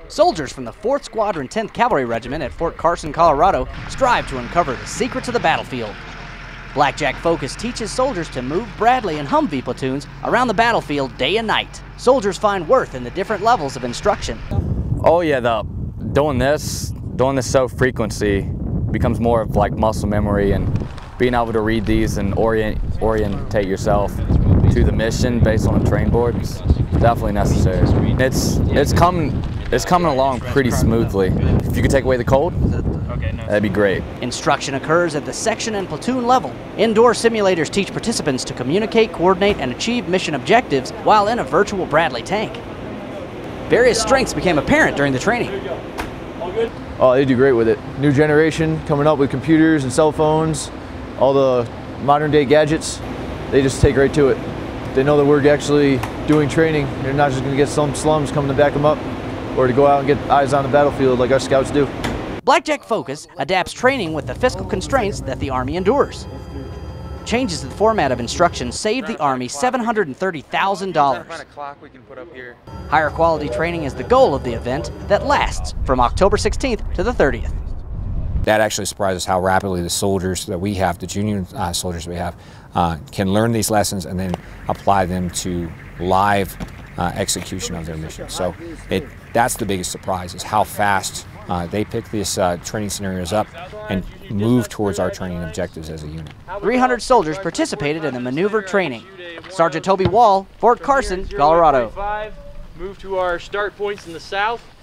Soldiers from the 4th Squadron 10th Cavalry Regiment at Fort Carson, Colorado strive to uncover the secrets of the battlefield. Blackjack Focus teaches soldiers to move Bradley and Humvee platoons around the battlefield day and night. Soldiers find worth in the different levels of instruction. Oh yeah, doing this so frequency becomes more of like muscle memory, and being able to read these and orientate yourself to the mission based on the train board is definitely necessary. It's coming along pretty smoothly. If you could take away the cold, that'd be great. Instruction occurs at the section and platoon level. Indoor simulators teach participants to communicate, coordinate, and achieve mission objectives while in a virtual Bradley tank. Various strengths became apparent during the training. Oh, they do great with it. New generation coming up with computers and cell phones, all the modern day gadgets, they just take right to it. They know that we're actually doing training. They're not just going to get some slums coming to back them up or to go out and get eyes on the battlefield like our scouts do. Blackjack Focus adapts training with the fiscal constraints that the Army endures. Changes to the format of instruction saved the Army $730,000. Higher quality training is the goal of the event that lasts from October 16th to the 30th. That actually surprises how rapidly the soldiers that we have, the junior soldiers we have, can learn these lessons and then apply them to live execution of their mission. So that's the biggest surprise, is how fast they pick these training scenarios up and move towards our training objectives as a unit. 300 soldiers participated in the maneuver training. Sergeant Toby Wall, Fort Carson, Colorado. Move to our start points in the south.